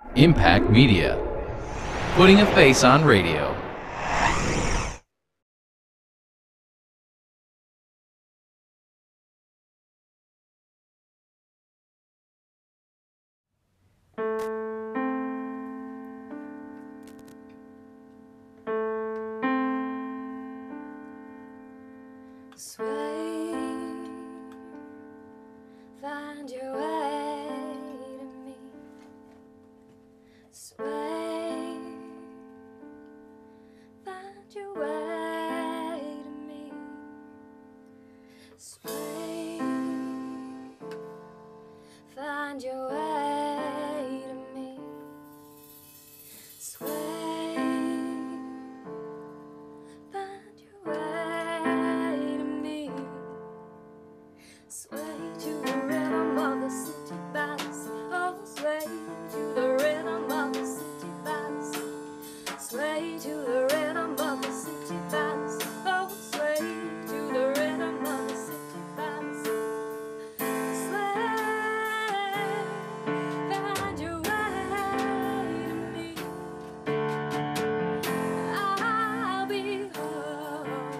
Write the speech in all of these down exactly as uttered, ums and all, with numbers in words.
Impact Media. Putting a face on radio. Sway, find your way to me. Sway, find your way to me. Sway, find your way to me. Sway, find your way to me. Sway to the rhythm of the city by the sea. Oh, sway to the rhythm of the city by the sea. Sway to the rhythm of the city by the sea. Oh, sway to the rhythm of the city by the sea. Sway, find your way to me. I'll be home,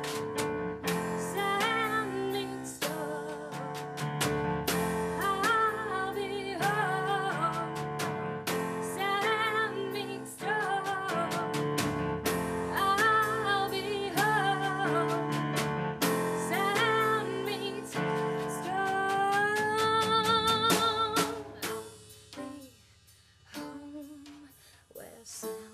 standing still. I'll be home, standing still. I'll be home, standing still. I'll be home where sun